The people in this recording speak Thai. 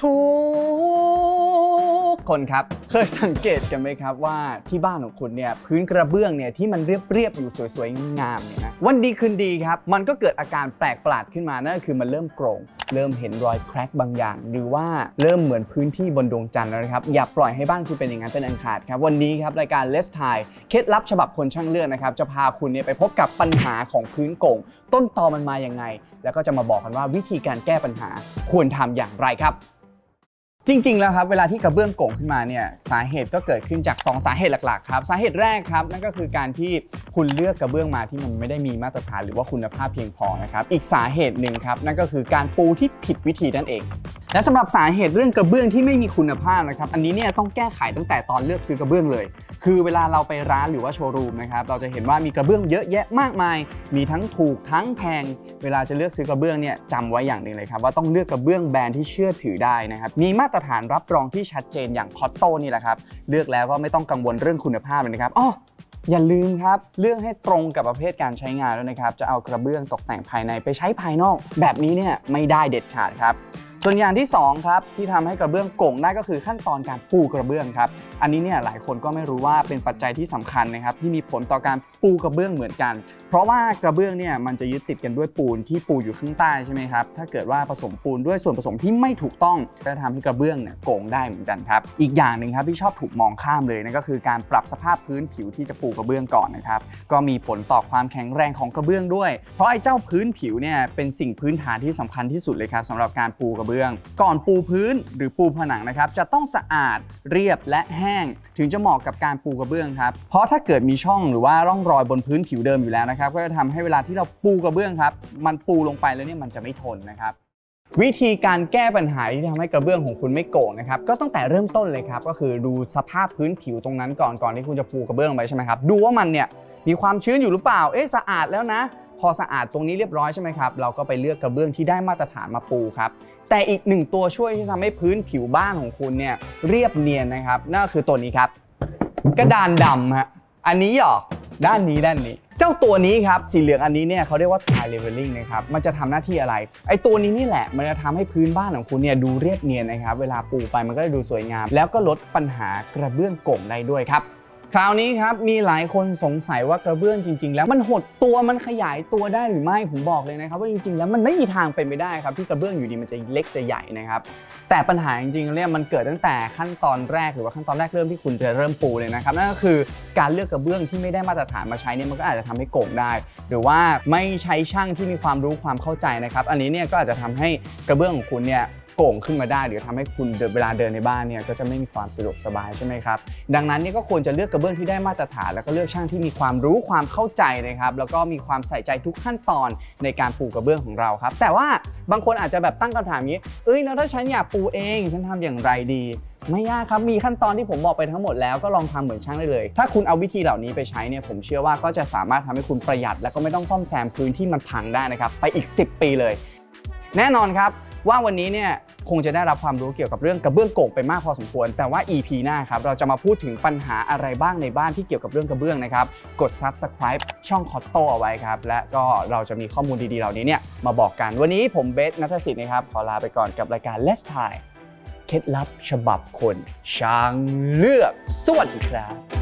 ทุกคนครับเคยสังเกตกันไหมครับว่าที่บ้านของคุณเนี่ยพื้นกระเบื้องเนี่ยที่มันเรียบๆอยู่สวยๆงามๆเนี่ยนะวันดีคืนดีครับมันก็เกิดอาการแปลกประหลาดขึ้นมานั่นก็คือมันเริ่มโกร่งเริ่มเห็นรอยแคร็กบางอย่างหรือว่าเริ่มเหมือนพื้นที่บนดวงจันทร์แล้วนะครับอย่าปล่อยให้บ้านคุณเป็นอย่างนั้นเป็นอันขาดครับวันนี้ครับรายการ Let's Thai เคล็ดลับฉบับคนช่างเลือกนะครับจะพาคุณเนี่ยไปพบกับปัญหาของพื้นโก่งต้นตอมันมาอย่างไงแล้วก็จะมาบอกกันว่าวิธีการแก้ปัญหาควรทำอย่างไรครับจริงๆแล้วครับเวลาที่กระเบื้องโก่งขึ้นมาเนี่ยสาเหตุก็เกิดขึ้นจาก2สาเหตุหลักๆครับสาเหตุแรกครับนั่นก็คือการที่คุณเลือกกระเบื้องมาที่มันไม่ได้มีมาตรฐานหรือว่าคุณภาพเพียงพอนะครับอีกสาเหตุหนึ่งครับนั่นก็คือการปูที่ผิดวิธีนั่นเองและสำหรับสาเหตุเรื่องกระเบื้องที่ไม่มีคุณภาพนะครับอันนี้เนี่ยต้องแก้ไขตั้งแต่ตอนเลือกซื้อกระเบื้องเลยคือเวลาเราไปร้านหรือว่าโชว์รูมนะครับเราจะเห็นว่ามีกระเบื้องเยอะแยะมากมายมีทั้งถูกทั้งแพงเวลาจะเลือกซื้อกระเบื้องเนี่ยจำไว้อย่างหนึ่งเลยครับว่าต้องเลือกกระเบื้องแบรนด์ที่เชื่อถือได้นะครับมีมาตรฐานรับรองที่ชัดเจนอย่างคอตโต้นี่แหละครับเลือกแล้วก็ไม่ต้องกังวลเรื่องคุณภาพเลยนะครับอย่าลืมครับเลือกให้ตรงกับประเภทการใช้งานแล้วนะครับจะเอากระเบื้องตกแต่งภายในไปใช้ภายนอกแบบนี้เนี่ยไม่ได้เด็ดขาดครับส่วนอย่างที่2ครับที่ทำให้กระเบื้องโก่งได้ก็คือขั้นตอนการปูกระเบื้องครับอันนี้เนี่ยหลายคนก็ไม่รู้ว่าเป็นปัจจัยที่สำคัญนะครับที่มีผลต่อการปูกระเบื้องเหมือนกันเพราะว่ากระเบื้องเนี่ยมันจะยึดติดกันด้วยปูนที่ปูอยู่ข้างใต้ใช่ไหมครับถ้าเกิดว่าผสมปูนด้วยส่วนผสมที่ไม่ถูกต้องก็จะทำให้กระเบื้องเนี่ยโก่งได้เหมือนกันครับอีกอย่างหนึ่งครับที่ชอบถูกมองข้ามเลยนั่นก็คือการปรับสภาพพื้นผิวที่จะปูกระเบื้องก่อนนะครับก็มีผลต่อความแข็งแรงของกระเบื้องด้วยเพราะไอ้เจ้าพื้นผิวเนี่ยเป็นสิ่งพื้นฐานที่สำคัญที่สุดเลยครับสำหรับการปูกระเบื้องก่อนปูพื้นหรือปูผนังนะครับจะต้องสะอาดเรียบและแห้งถึงจะเหมาะกับการปูกระเบื้องครับเพราะถ้าเกิดมีช่องหรือว่าร่องรอยบนพื้นผิวเดิมอยู่แล้วนะครับก็จะทำให้เวลาที่เราปูกระเบื้องครับมันปูลงไปแล้วเนี่ยมันจะไม่ทนนะครับวิธีการแก้ปัญหาที่ทำให้กระเบื้องของคุณไม่โก่งนะครับก็ตั้งแต่เริ่มต้นเลยครับก็คือดูสภาพพื้นผิวตรงนั้นก่อนที่คุณจะปูกระเบื้องไปใช่ไหมครับดูว่ามันเนี่ยมีความชื้นอยู่หรือเปล่าสะอาดแล้วนะพอสะอาดตรงนี้เรียบร้อยใช่ไหมครับเราก็ไปเลือกกระเบื้องที่ได้มาตรฐานมาปูครับแต่อีกหนึ่งตัวช่วยที่ทำให้พื้นผิวบ้านของคุณเนี่ยเรียบเนียนนะครับนั่นก็คือตัวนี้ครับกระดานดำฮะอันนี้หรอด้านนี้เจ้าตัวนี้ครับสีเหลืองอันนี้เนี่ยเขาเรียกว่า tile leveling นะครับมันจะทำหน้าที่อะไรไอ้ตัวนี้นี่แหละมันจะทำให้พื้นบ้านของคุณเนี่ยดูเรียบเนียนนะครับเวลาปูไปมันก็จะดูสวยงามแล้วก็ลดปัญหากระเบื้องโก่งได้ด้วยครับคราวนี้ครับมีหลายคนสงสัยว่ากระเบื้องจริงๆแล้วมันหดตัวมันขยายตัวได้หรือไม่ผมบอกเลยนะครับว่าจริงๆแล้วมันไม่มีทางเป็นไปได้ครับที่กระเบื้องอยู่ดีมันจะเล็กจะใหญ่นะครับแต่ปัญหาจริงๆเนี่ยมันเกิดตั้งแต่ขั้นตอนแรกหรือว่าขั้นตอนแรกเริ่มที่คุณจะเริ่มปูเลยนะครับนั่นก็คือการเลือกกระเบื้องที่ไม่ได้มาตรฐานมาใช้เนี่ยมันก็อาจจะทำให้โก่งได้หรือว่าไม่ใช้ช่างที่มีความรู้ความเข้าใจนะครับอันนี้เนี่ยก็อาจจะทำให้กระเบื้องของคุณเนี่ยโก่งขึ้นมาได้หรือทำให้คุณเวลาเดินในบ้านเนี่ยก็จะไม่มีความสะดวกสบายใช่ไหมครับดังนั้นนี่ก็ควรจะเลือกกระเบื้องที่ได้มาตรฐานแล้วก็เลือกช่างที่มีความรู้ความเข้าใจนะครับแล้วก็มีความใส่ใจทุกขั้นตอนในการปูกระเบื้องของเราครับแต่ว่าบางคนอาจจะแบบตั้งคำถามนี้แล้วถ้าฉันอยากปูเองฉันทำอย่างไรดีไม่ยากครับมีขั้นตอนที่ผมบอกไปทั้งหมดแล้วก็ลองทำเหมือนช่างได้เลยถ้าคุณเอาวิธีเหล่านี้ไปใช้เนี่ยผมเชื่อว่าก็จะสามารถทำให้คุณประหยัดและก็ไม่ต้องซ่อมแซมพื้นที่มันพังได้นะครับไปอีก10 ปีเลยแน่นอนครับว่าวันนี้เนี่ยคงจะได้รับความรู้เกี่ยวกับเรื่องกระเบื้องโก่งไปมากพอสมควรแต่ว่า EP หน้าครับเราจะมาพูดถึงปัญหาอะไรบ้างในบ้านที่เกี่ยวกับเรื่องกระเบื้องนะครับกด Subscribe ช่องคอตโต้เอาไว้ครับและก็เราจะมีข้อมูลดีๆเหล่านี้เนี่ยมาบอกกันวันนี้ผมเบสณัฐศิษย์นะครับขอลาไปก่อนกับรายการ Let's Thai เคล็ดลับฉบับคนช่างเลือกสวัสดีครับ